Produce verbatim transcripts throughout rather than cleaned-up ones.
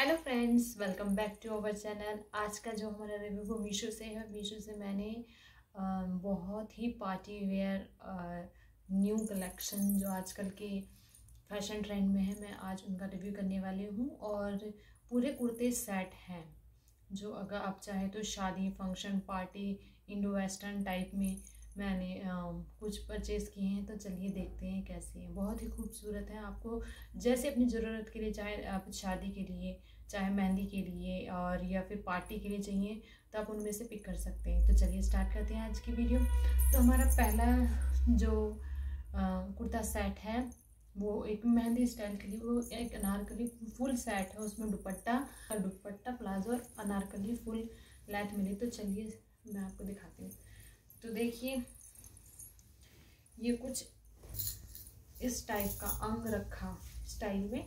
Hello friends, welcome back to our channel. आज का जो हमारा रिव्यू वो मीशो से है। मीशो से मैंने अ, बहुत ही पार्टी वेयर न्यू कलेक्शन जो आजकल के फैशन ट्रेंड में है, मैं आज उनका रिव्यू करने वाली हूँ। और पूरे कुर्ते सेट हैं जो अगर आप चाहे तो शादी, function, party, Indo western type में मैंने आ, कुछ परचेज़ किए हैं। तो चलिए देखते हैं कैसे हैं। बहुत ही खूबसूरत है। आपको जैसे अपनी ज़रूरत के लिए, चाहे आप शादी के लिए, चाहे मेहंदी के लिए और या फिर पार्टी के लिए चाहिए, तो आप उनमें से पिक कर सकते हैं। तो चलिए स्टार्ट करते हैं आज की वीडियो। तो हमारा पहला जो आ, कुर्ता सेट है वो एक मेहंदी स्टाइल के लिए, वो एक अनारकली फुल सेट है। उसमें दुपट्टा और दुपट्टा प्लाजो और अनारकली फुल लेंथ मिली। तो चलिए मैं आपको दिखाती हूँ। तो देखिए, ये कुछ इस टाइप का अंग रखा स्टाइल में,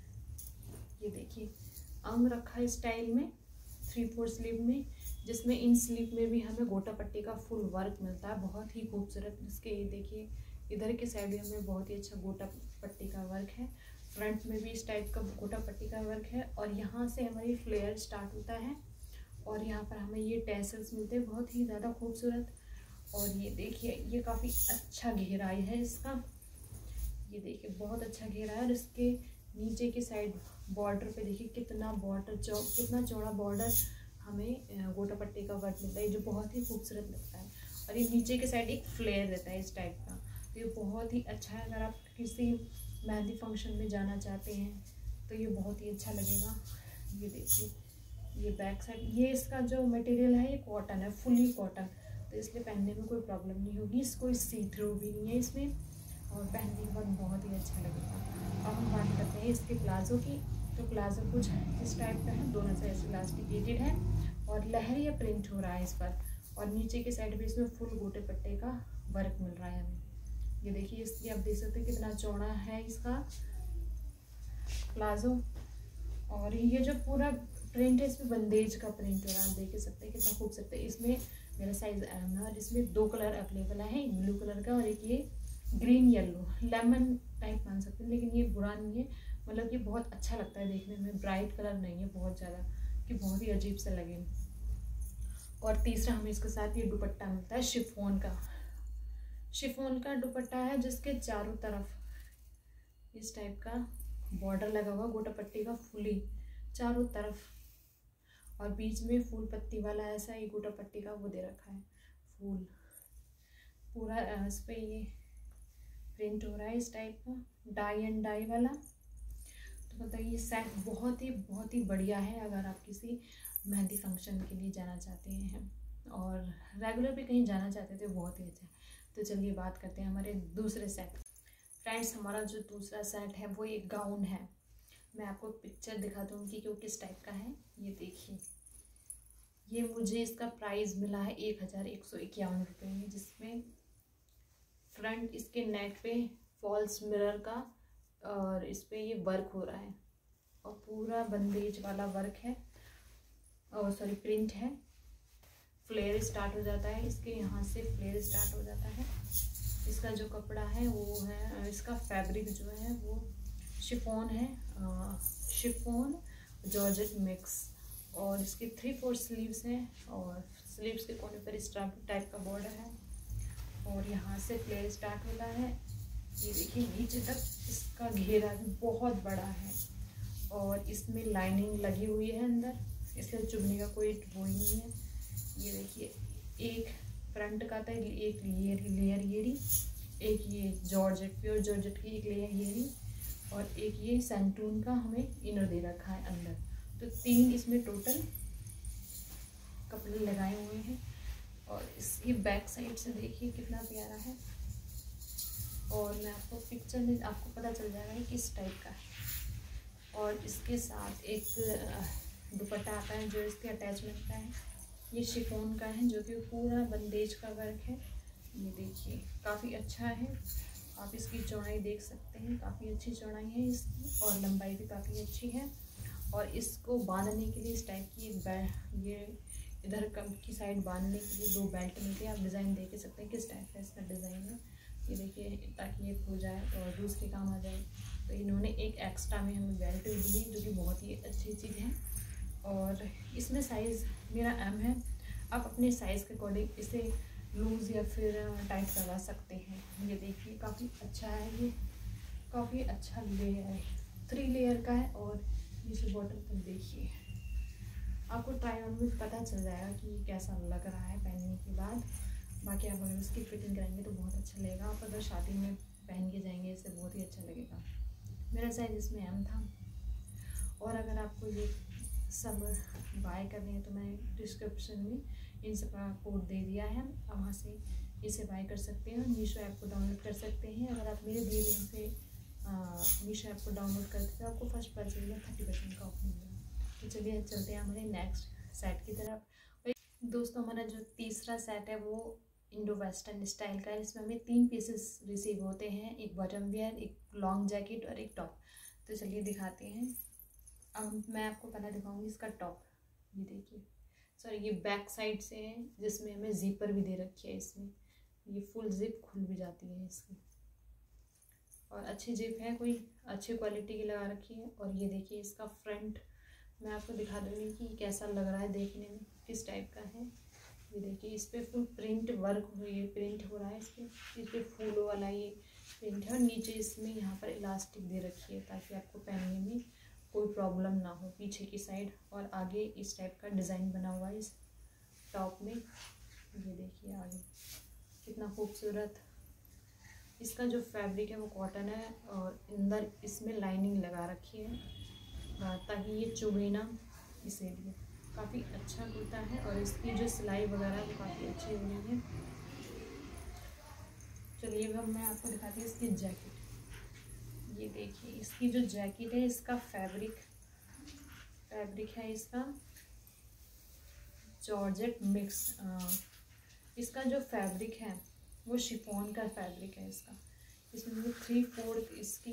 ये देखिए अंग रखा स्टाइल में थ्री फोर स्लीव में, जिसमें इन स्लीव में भी हमें गोटा पट्टी का फुल वर्क मिलता है। बहुत ही खूबसूरत। इसके ये देखिए इधर के साइड भी हमें बहुत ही अच्छा गोटा पट्टी का वर्क है। फ्रंट में भी इस टाइप का गोटा पट्टी का वर्क है और यहाँ से हमारी फ्लेयर स्टार्ट होता है और यहाँ पर हमें ये टैसल्स मिलते हैं, बहुत ही ज़्यादा खूबसूरत। और ये देखिए ये काफ़ी अच्छा घेराई है इसका, ये देखिए बहुत अच्छा घेरा है। और इसके नीचे की साइड बॉर्डर पे देखिए कितना बॉर्डर चौ कितना चौड़ा बॉर्डर हमें गोटा पट्टी का वर्क मिलता है, जो बहुत ही खूबसूरत लगता है। और ये नीचे के साइड एक फ्लेयर रहता है इस टाइप का, तो ये बहुत ही अच्छा है। अगर आप किसी मेहंदी फंक्शन में जाना चाहते हैं तो ये बहुत ही अच्छा लगेगा। ये देखिए ये बैक साइड, ये इसका जो मटेरियल है ये कॉटन है, फुली कॉटन, तो इसलिए पहनने में कोई प्रॉब्लम नहीं होगी। कोई सी थ्रू भी नहीं है इसमें और पहनने के बाद बहुत ही अच्छा लगेगा। अब हम बात करते हैं इसके प्लाजो की। तो प्लाजो कुछ इस टाइप का है, दोनों साइड से इलास्टिकेटेड है और लहरिया प्रिंट हो रहा है इस पर। और नीचे की साइड भी इसमें फुल गोटे पट्टे का वर्क मिल रहा है हमें। ये देखिए इसकी आप देख सकते हैं कितना चौड़ा है इसका प्लाजो। और ये जो पूरा प्रिंट है इसमें बंदेज का प्रिंट हो रहा है, आप देख सकते हैं कितना खूबसूरत है। इसमें मेरा साइज एम है और इसमें दो कलर अवेलेबल है, एक ब्लू कलर का और एक ये ग्रीन येलो लेमन टाइप मान सकते हैं। लेकिन ये बुरा नहीं है, मतलब कि बहुत अच्छा लगता है देखने में। ब्राइट कलर नहीं है बहुत ज़्यादा कि बहुत ही अजीब सा लगे। और तीसरा हमें इसके साथ ये दुपट्टा मिलता है शिफॉन का। शिफॉन का दुपट्टा है जिसके चारों तरफ इस टाइप का बॉर्डर लगा हुआ गोटा पट्टी का फुली चारों तरफ, और बीच में फूल पत्ती वाला ऐसा ही गोटा पट्टी का वो दे रखा है फूल पूरा। इस पर ये प्रिंट हो रहा है इस टाइप का डाई एंड डाई वाला। तो मतलब ये सेट बहुत ही बहुत ही बढ़िया है अगर आप किसी मेहंदी फंक्शन के लिए जाना चाहते हैं और रेगुलर भी कहीं जाना चाहते हैं तो बहुत ही अच्छा है। तो चलिए बात करते हैं हमारे दूसरे सेट। फ्रेंड्स, हमारा जो दूसरा सेट है वो एक गाउन है। मैं आपको पिक्चर दिखा दूँगी कि वो किस टाइप का है। ये देखिए, ये मुझे इसका प्राइस मिला है एक हज़ार एक सौ इक्यावन रुपये में, जिसमें फ्रंट इसके नेक पे फॉल्स मिरर का और इस पे ये वर्क हो रहा है और पूरा बंदेज वाला वर्क है और सॉरी प्रिंट है। फ्लेयर स्टार्ट हो जाता है इसके, यहाँ से फ्लेयर स्टार्ट हो जाता है। इसका जो कपड़ा है वो है, इसका फैब्रिक जो है वो शिफॉन है, शिफॉन जॉर्जेट मिक्स। और इसके थ्री फोर स्लीव्स हैं और स्लीव्स के कोने पर इस टाइप का बॉर्डर है और यहाँ से प्लेयर स्टार्ट होता है। ये देखिए नीचे तक इसका घेरा भी बहुत बड़ा है और इसमें लाइनिंग लगी हुई है अंदर, इसलिए चुभने का कोई वो ही नहीं है। ये देखिए एक फ्रंट का था, एक लेयर लेयर येरी, एक ये जॉर्जेट प्योर जॉर्जेट की एक लेयर येरी और एक ये सैंटून का हमें इनर दे रखा है अंदर। तो तीन इसमें टोटल कपड़े लगाए हुए हैं। और इसकी बैक साइड से देखिए कितना प्यारा है और मैं आपको पिक्चर में आपको पता चल जाएगा कि किस टाइप का है। और इसके साथ एक दुपट्टा आता है जो इसके अटैचमेंट का है, ये शिफॉन का है जो कि पूरा बंदेज का वर्क है। ये देखिए काफ़ी अच्छा है, आप इसकी चौड़ाई देख सकते हैं, काफ़ी अच्छी चौड़ाई है इसकी और लंबाई भी काफ़ी अच्छी है। और इसको बांधने के लिए इस टाइप की एक बेल्ट, ये इधर कम की साइड बांधने के लिए दो बेल्ट मिलती है, आप डिज़ाइन देख सकते हैं किस टाइप का इसका डिज़ाइन है। ये देखिए, ताकि ये खो जाए और दूसरे काम आ जाए। तो इन्होंने एक एक्स्ट्रा में हमें बेल्ट भी दी, जो कि बहुत ही अच्छी चीज़ है। और इसमें साइज़ मेरा एम है। आप अपने साइज़ के अकॉर्डिंग इसे लूज़ या फिर टाइट करवा सकते हैं। ये देखिए, काफ़ी अच्छा है, ये काफ़ी अच्छा लेयर है, थ्री लेयर का है। और नीचे बॉटम तक देखिए, आपको ट्राई ऑन में पता चल जाएगा कि कैसा लग रहा है पहनने के बाद। बाकी आप अगर इसकी फिटिंग कराएंगे तो बहुत अच्छा लगेगा। आप अगर शादी में पहन के जाएंगे इससे बहुत ही अच्छा लगेगा। मेरा साइज़ इसमें एम था। और अगर आपको ये सब बाय करने हैं तो मैंने डिस्क्रिप्शन में इन सब का कोड दे दिया है, आप वहाँ से इसे बाय कर सकते हैं। मीशो ऐप को डाउनलोड कर सकते हैं। अगर आप मेरे दिए लिंक से मीशो ऐप को डाउनलोड करते तो आपको फर्स्ट परचेज में थर्टी परसेंट का ऑफ मिलेगा। तो चलिए चलते हैं हमारे नेक्स्ट सेट की तरफ। दोस्तों, हमारा जो तीसरा सेट है वो इंडो वेस्टर्न स्टाइल का है। इसमें हमें तीन पीसेस रिसीव होते हैं, एक बॉटम वियर, एक लॉन्ग जैकेट और एक टॉप। तो चलिए दिखाते हैं। अब मैं आपको पहले दिखाऊंगी इसका टॉप। ये देखिए, सॉरी ये बैक साइड से है, जिसमें हमें जीपर भी दे रखी है। इसमें ये फुल जिप खुल भी जाती है इसकी, और अच्छी जिप है, कोई अच्छी क्वालिटी की लगा रखी है। और ये देखिए इसका फ्रंट मैं आपको दिखा दूँगी कि कैसा लग रहा है देखने में, किस टाइप का है। ये देखिए, इस पर फुल प्रिंट वर्क हो ये प्रिंट हो रहा है। इस पर इस पर फूलों वाला ये प्रिंट है। और नीचे इसमें यहाँ पर इलास्टिक दे रखी है ताकि आपको पहनने में कोई प्रॉब्लम ना हो पीछे की साइड। और आगे इस टाइप का डिज़ाइन बना हुआ है इस टॉप में। ये देखिए आगे कितना खूबसूरत। इसका जो फैब्रिक है वो कॉटन है, और अंदर इसमें लाइनिंग लगा रखी है ताकि ये चुभे ना, इसीलिए काफ़ी अच्छा कुर्ता है। और इसकी जो सिलाई वगैरह वो काफ़ी अच्छी हो रही है। चलिए अब मैं आपको दिखाती हूँ इसकी जैकेट। ये देखिए, इसकी जो जैकेट है, इसका फैब्रिक फैब्रिक है इसका जॉर्जेट मिक्स। इसका जो फैब्रिक है वो शिफॉन का फैब्रिक है इसका। इसमें थ्री फोर्थ इसकी,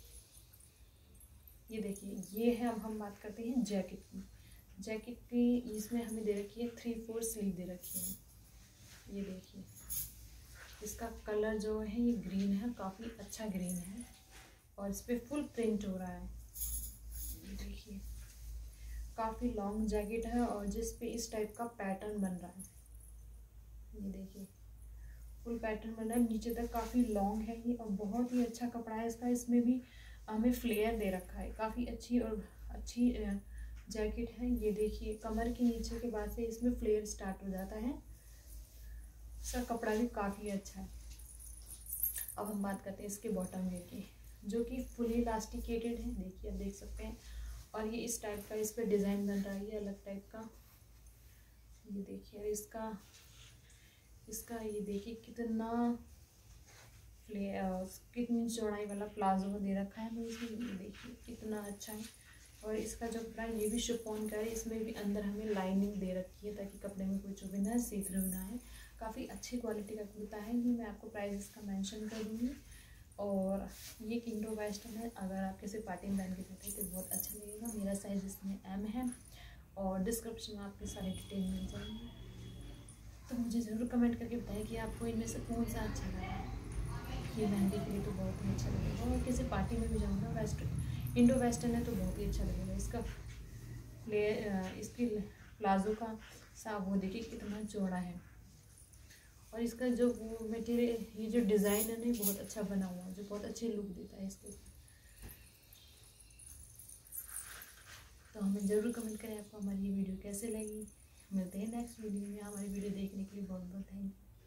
ये देखिए ये है। अब हम बात करते हैं जैकेट की। जैकेट की इसमें हमें दे रखी है थ्री फोर स्लीव दे रखी है। ये देखिए, इसका कलर जो है ये ग्रीन है, काफ़ी अच्छा ग्रीन है। और इस पर फुल प्रिंट हो रहा है। ये देखिए, काफ़ी लॉन्ग जैकेट है और जिस पे इस टाइप का पैटर्न बन रहा है। ये देखिए, फुल पैटर्न बन रहा है, नीचे तक काफ़ी लॉन्ग है ये। और बहुत ही अच्छा कपड़ा है इसका। इसमें भी हमें फ्लेयर दे रखा है, काफ़ी अच्छी और अच्छी जैकेट है। ये देखिए, कमर के नीचे के बाद से इसमें फ्लेयर स्टार्ट हो जाता है। इसका कपड़ा भी काफ़ी अच्छा है। अब हम बात करते हैं इसके बॉटम वेयर की, जो कि फुली इलास्टिकेटेड है। देखिए, आप देख सकते हैं। और ये इस टाइप का इस पर डिज़ाइन बन रहा है, ये अलग टाइप का। ये देखिए, और इसका इसका ये देखिए कितना फ्लेयर, कितनी चौड़ाई वाला प्लाजो दे रखा है। तो इसमें ये देखिए कितना अच्छा है। और इसका जो कपड़ा है ये भी शिफॉन का है। इसमें भी अंदर हमें लाइनिंग दे रखी है ताकि कपड़े में कोई चुभे ना, सी थ्रू ना है। काफ़ी अच्छी क्वालिटी का कुर्ता है ये। मैं आपको प्राइस इसका मेंशन कर दूँगी। और ये इंडो वेस्टर्न है, अगर आप किसी पार्टी में पहन के जाते हैं तो बहुत अच्छा लगेगा। मेरा साइज़ इसमें एम है, और डिस्क्रिप्शन में आपके सारे डिटेल मिल जाएंगे। तो मुझे ज़रूर कमेंट करके बताएं कि आपको इनमें से कौन सा अच्छा लगा। ये मेहंदी के लिए तो बहुत ही अच्छा लगेगा, और किसी पार्टी में भी जाऊँगा वेस्टर्न इंडो वेस्टर्न है तो बहुत ही अच्छा लगेगा। इसका प्ले इसकी प्लाजो का सा वो देखिए कितना चौड़ा है। और इसका जो वो मटेरियल, ये जो डिज़ाइन है ना, बहुत अच्छा बना हुआ है, जो बहुत अच्छी लुक देता है इसके। तो हमें ज़रूर कमेंट करें आपको हमारी ये वीडियो कैसे लगी। मिलते हैं नेक्स्ट वीडियो में। हमारी वीडियो देखने के लिए बहुत बहुत थैंक यू।